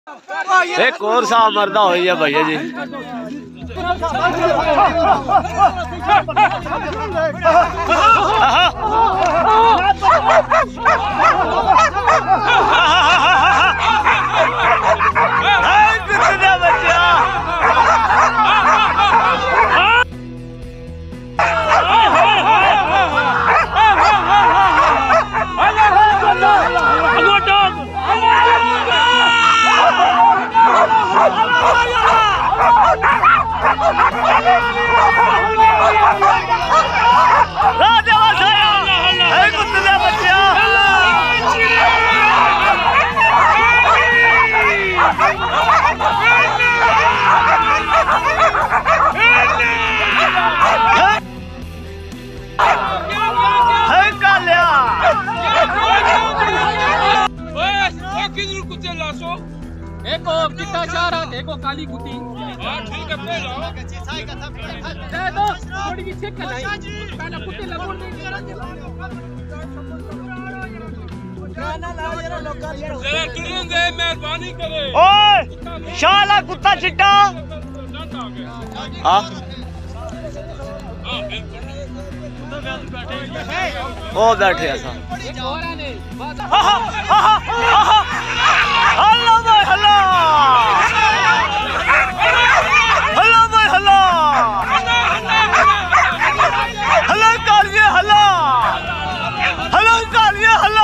एक और साहब मरदा हो है भैया जी। एको चिट्टा चारा एको काली कुत्ती। ठीक है पे लाओ दे दो थोड़ी सी चेक कर पहले कुत्ते लगोड़ दे जरा तुरंत दे मेहरबानी करे। ओए शाला कुत्ता चिट्टा हां ओ बैठे ऐसा हल्ला भाई हल्ला हल्ला भाई हल्ला हल्ला कालिए हल्ला हल्ला कालिए हल्ला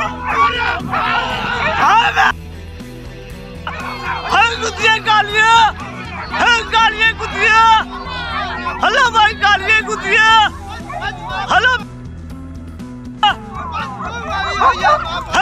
हम कुतिया कालिए कुतिया हल्ला भाई कालिए कुतिया हल्ला